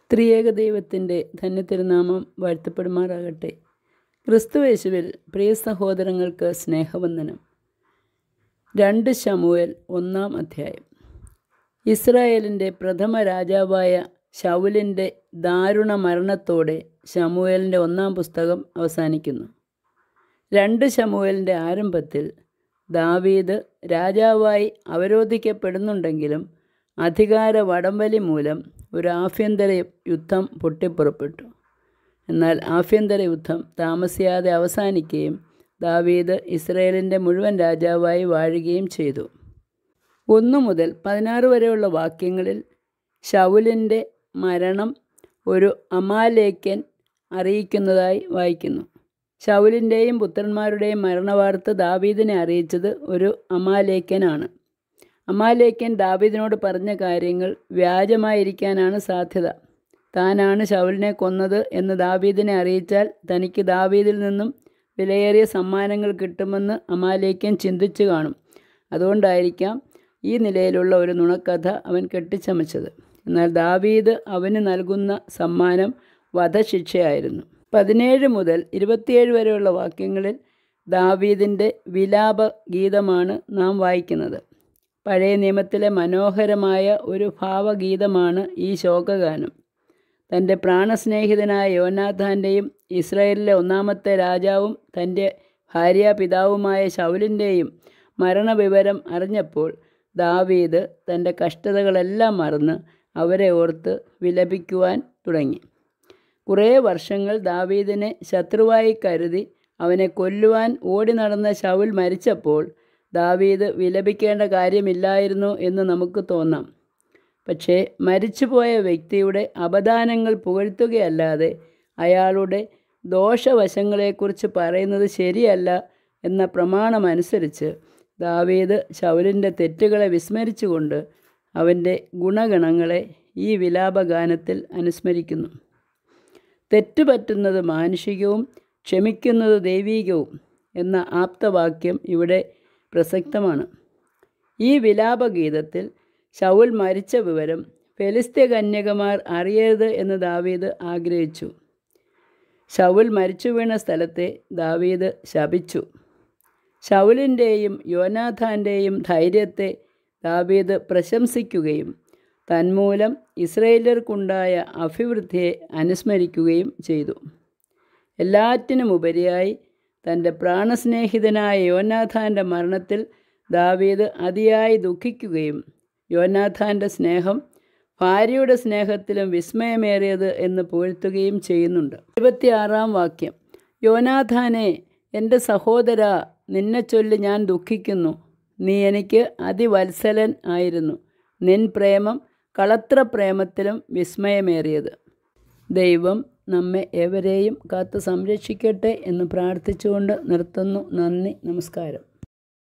ത്രിയേക ദൈവത്തിൻ്റെ ധന്യതിരുനാമം വാഴ്ത്തപ്പെടുമാറാകട്ടെ. ക്രിസ്തുയേശുവിൽ പ്രിയ സഹോദരങ്ങൾക്ക് സ്നേഹവന്ദനം. 2 ശമൂവേൽ 1-ാം അധ്യായം. ഇസ്രായേലിൻ്റെ പ്രഥമ രാജാവായ ശൗലിൻ്റെ ദാരുണ മരണത്തോടെ ശമൂവേലിൻ്റെ 1-ാം പുസ്തകം അവസാനിക്കുന്നു. 2 ശമൂവേലിൻ്റെ ആരംഭത്തിൽ ദാവീദ് രാജാവായി അവരോധിക്കപ്പെടുന്നുണ്ടെങ്കിലും അധികാര വടംവലി മൂലം ഒരു ആഭ്യന്തര യുദ്ധം പൊട്ടിപ്പുറപ്പെട്ടു. എന്നാൽ ആഭ്യന്തര യുദ്ധം താമസിയാതെ അവസാനിക്കുകയും ദാവീദ് ഇസ്രായേലിൻ്റെ മുഴുവൻ രാജാവായി വാഴുകയും ചെയ്തു. 1 മുതൽ 16 വരെയുള്ള വാക്യങ്ങളിൽ ശൗലിൻ്റെ മരണം ഒരു അമാലേക്യൻ അറിയിക്കുന്നതായി വായിക്കുന്നു. ശൗലിൻ്റെയും പുത്രന്മാരുടെയും മരണവാർത്ത ദാവീദിനെ അറിയിച്ചത് ഒരു അമാലേക്യനാണ്. അമാലേക്യൻ ദാവീദിനോട് പറഞ്ഞ കാര്യങ്ങൾ വ്യാജമായിരിക്കാനാണ് സാധ്യത. താനാണ് ശൗലിനെ കൊന്നത് എന്ന് ദാവീദിനെ അറിയിച്ചാൽ തനിക്ക് ദാവീദിൽ നിന്നും വിലയേറിയ സമ്മാനങ്ങൾ കിട്ടുമെന്ന് അമാലേക്യൻ ചിന്തിച്ചു കാണും. അതുകൊണ്ടായിരിക്കാം ഈ നിലയിലുള്ള ഒരു നുണക്കഥ അവൻ കെട്ടിച്ചമച്ചത്. എന്നാൽ ദാവീദ് അവന് നൽകുന്ന സമ്മാനം വധശിക്ഷയായിരുന്നു. 17 മുതൽ 27 വരെയുള്ള വാക്യങ്ങളിൽ ദാവീദിൻ്റെ വിലാപ ഗീതമാണ് നാം വായിക്കുന്നത്. പഴയ നിയമത്തിലെ മനോഹരമായ ഒരു ഭാവഗീതമാണ് ഈ ശോകഗാനം. തൻ്റെ പ്രാണസ്നേഹിതനായ യോനാഥാൻ്റെയും ഇസ്രായേലിലെ 1-ാമത്തെ രാജാവും തൻ്റെ ഭാര്യാപിതാവുമായ ശൗലിൻ്റെയും മരണവിവരം അറിഞ്ഞപ്പോൾ ദാവീദ് തൻ്റെ കഷ്ടതകളെല്ലാം മറന്ന് അവരെ ഓർത്ത് വിലപിക്കുവാൻ തുടങ്ങി. കുറേ വർഷങ്ങൾ ദാവീദിനെ ശത്രുവായി കരുതി അവനെ കൊല്ലുവാൻ ഓടി നടന്ന ശൗൽ മരിച്ചപ്പോൾ ദാവീദ് വിലപിക്കേണ്ട കാര്യമില്ലായിരുന്നു എന്ന് നമുക്ക് തോന്നാം. പക്ഷേ മരിച്ചുപോയ വ്യക്തിയുടെ അപദാനങ്ങൾ പുകഴ്ത്തുകയല്ലാതെ അയാളുടെ ദോഷവശങ്ങളെക്കുറിച്ച് പറയുന്നത് ശരിയല്ല എന്ന പ്രമാണമനുസരിച്ച് ദാവീദ് ശൗലിൻ്റെ തെറ്റുകളെ വിസ്മരിച്ചുകൊണ്ട് അവൻ്റെ ഗുണഗണങ്ങളെ ഈ വിലാപഗാനത്തിൽ അനുസ്മരിക്കുന്നു. തെറ്റുപറ്റുന്നത് മാനുഷികവും ക്ഷമിക്കുന്നത് ദൈവീകവും എന്ന ആപ്തവാക്യം ഇവിടെ പ്രസക്തമാണ്. ഈ വിലാപഗീതത്തിൽ ശൗൽ മരിച്ച വിവരം ഫെലിസ്ത്യ കന്യകമാർ അറിയരുത് എന്ന് ദാവീദ് ആഗ്രഹിച്ചു. ശൗൽ മരിച്ചു വീണ സ്ഥലത്തെ ദാവീദ് ശപിച്ചു. ശൗലിൻ്റെയും യോനാഥാൻ്റെയും ധൈര്യത്തെ ദാവീദ് പ്രശംസിക്കുകയും തന്മൂലം ഇസ്രായേല്യർക്കുണ്ടായ അഭിവൃദ്ധിയെ അനുസ്മരിക്കുകയും ചെയ്തു. എല്ലാറ്റിനുമുപരിയായി തൻ്റെ പ്രാണസ്നേഹിതനായ യോനാഥാൻ്റെ മരണത്തിൽ ദാവീദ് അതിയായി ദുഃഖിക്കുകയും യോനാഥാൻ്റെ സ്നേഹം ഭാര്യയുടെ സ്നേഹത്തിലും വിസ്മയമേറിയത് എന്ന് പുകഴ്ത്തുകയും ചെയ്യുന്നുണ്ട്. 26-ാം വാക്യം. യോനാഥാനെ, എൻ്റെ സഹോദരാ, നിന്നെ ചൊല്ലി ഞാൻ ദുഃഖിക്കുന്നു. നീ എനിക്ക് അതിവത്സലൻ ആയിരുന്നു. നിൻ പ്രേമം കളത്രപ്രേമത്തിലും വിസ്മയമേറിയത്. ദൈവം നമ്മെ ഏവരെയും കാത്തു സംരക്ഷിക്കട്ടെ എന്ന് പ്രാർത്ഥിച്ചുകൊണ്ട് നിർത്തുന്നു. നന്ദി, നമസ്കാരം.